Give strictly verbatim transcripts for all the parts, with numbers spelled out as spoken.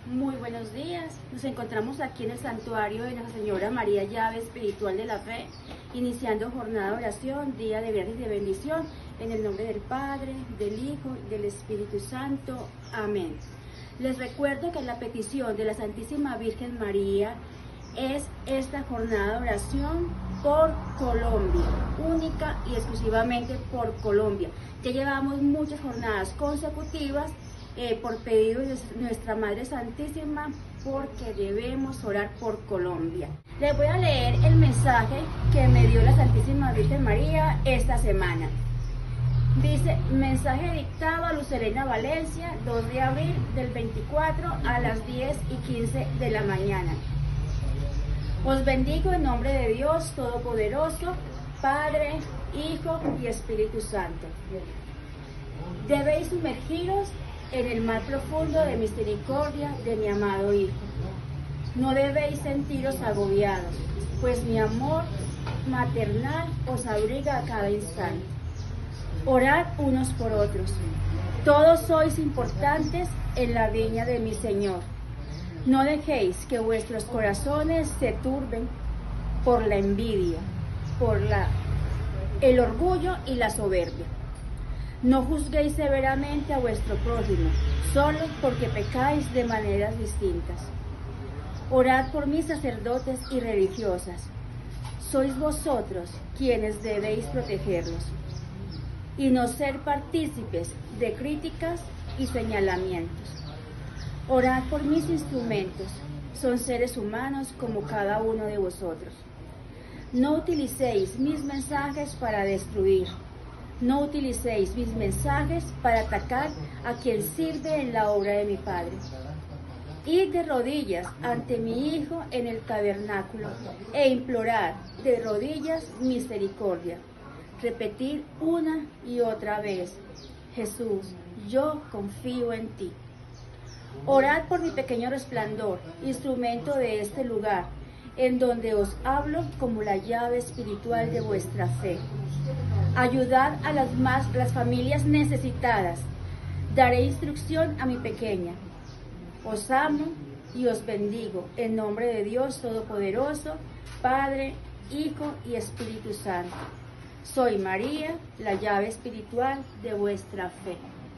Muy buenos días, nos encontramos aquí en el santuario de Nuestra Señora María Llave Espiritual de la Fe, iniciando jornada de oración, día de viernes de bendición, en el nombre del Padre, del Hijo y del Espíritu Santo. Amén. Les recuerdo que la petición de la Santísima Virgen María es esta jornada de oración por Colombia, única y exclusivamente por Colombia. Ya llevamos muchas jornadas consecutivas Eh, por pedido de nuestra Madre Santísima, porque debemos orar por Colombia. Les voy a leer el mensaje que me dio la Santísima Virgen María esta semana. Dice: mensaje dictado a Luz Helena Valencia, dos de abril del veinticuatro a las diez y quince de la mañana. Os bendigo en nombre de Dios Todopoderoso, Padre, Hijo y Espíritu Santo. Debéis sumergiros en el mar profundo de misericordia de mi amado Hijo. No debéis sentiros agobiados, pues mi amor maternal os abriga a cada instante. Orad unos por otros. Todos sois importantes en la viña de mi Señor. No dejéis que vuestros corazones se turben por la envidia, por la, el orgullo y la soberbia. No juzguéis severamente a vuestro prójimo, solo porque pecáis de maneras distintas. Orad por mis sacerdotes y religiosas. Sois vosotros quienes debéis protegerlos, y no ser partícipes de críticas y señalamientos. Orad por mis instrumentos, son seres humanos como cada uno de vosotros. No utilicéis mis mensajes para destruir. No utilicéis mis mensajes para atacar a quien sirve en la obra de mi Padre. Id de rodillas ante mi Hijo en el tabernáculo e implorad de rodillas misericordia. Repetid una y otra vez: Jesús, yo confío en ti. Orad por mi pequeño resplandor, instrumento de este lugar, en donde os hablo como la llave espiritual de vuestra fe. Ayudad a las, más, las familias necesitadas. Daré instrucción a mi pequeña. Os amo y os bendigo en nombre de Dios Todopoderoso, Padre, Hijo y Espíritu Santo. Soy María, la llave espiritual de vuestra fe.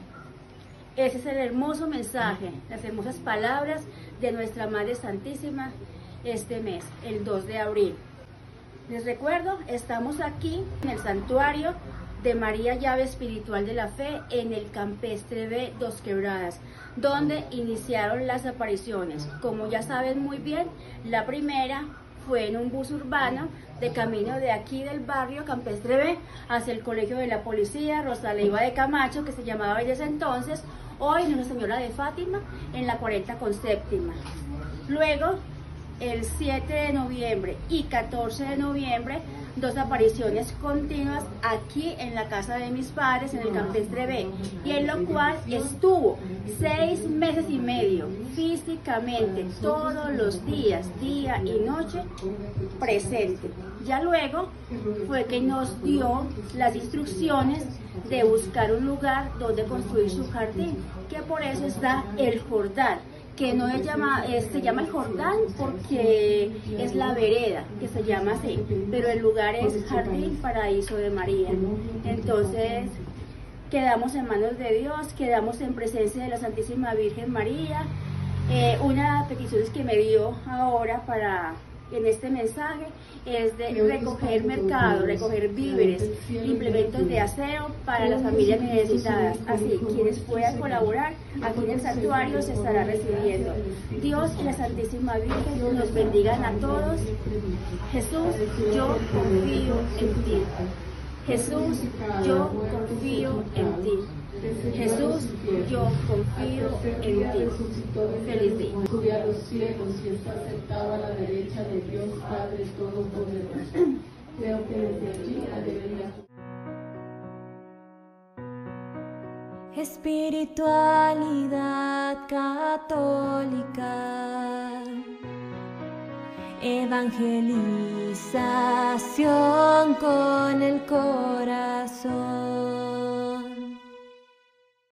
Ese es el hermoso mensaje, las hermosas palabras de nuestra Madre Santísima este mes, el dos de abril. Les recuerdo, estamos aquí en el santuario de María Llave Espiritual de la Fe en el Campestre B Dos Quebradas, donde iniciaron las apariciones. Como ya saben muy bien, la primera fue en un bus urbano de camino de aquí del barrio Campestre B hacia el Colegio de la Policía Rosa Leiva de Camacho, que se llamaba desde ese entonces, hoy Nuestra Señora de Fátima, en la cuarenta con séptima. Luego, el siete de noviembre y catorce de noviembre, dos apariciones continuas aquí en la casa de mis padres, en el Campestre B, y en lo cual estuvo seis meses y medio físicamente, todos los días, día y noche, presente. Ya luego fue que nos dio las instrucciones de buscar un lugar donde construir su jardín, que por eso está el Jordán, que no es llama, es, se llama el Jordán porque es la vereda, que se llama así, pero el lugar es Jardín Paraíso de María. Entonces quedamos en manos de Dios, quedamos en presencia de la Santísima Virgen María. Eh, una de las peticiones que me dio ahora para en este mensaje es de recoger mercado, recoger víveres, implementos de aseo para las familias necesitadas. Así, quienes puedan colaborar aquí en el santuario se estará recibiendo. Dios y la Santísima Virgen nos bendigan a todos. Jesús, yo confío en ti. Jesús, yo confío en ti. Jesús, yo confío en ti. Feliz día. Sube a los cielos y está sentado a la derecha de Dios Padre Todopoderoso. Creo que desde allí la debería. Espiritualidad católica, evangelización con el corazón.